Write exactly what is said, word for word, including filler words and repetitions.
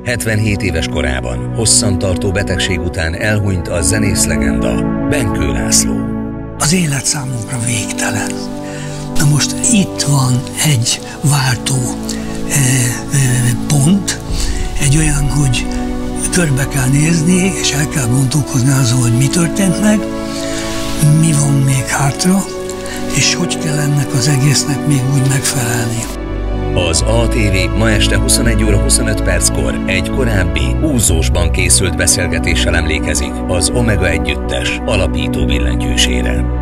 hetvenhét éves korában, hosszantartó betegség után elhunyt a zenész legenda, Benkő László. Az élet számunkra végtelen. Na most itt van egy váltó e, e, pont, egy olyan, hogy körbe kell nézni, és el kell gondolkozni azon, hogy mi történt meg, mi van még hátra, és hogy kell ennek az egésznek még úgy megfelelni. Az á té vé ma este huszonegy óra huszonöt perckor egy korábbi úzósban készült beszélgetéssel emlékezik az Omega együttes alapító billentyűsére.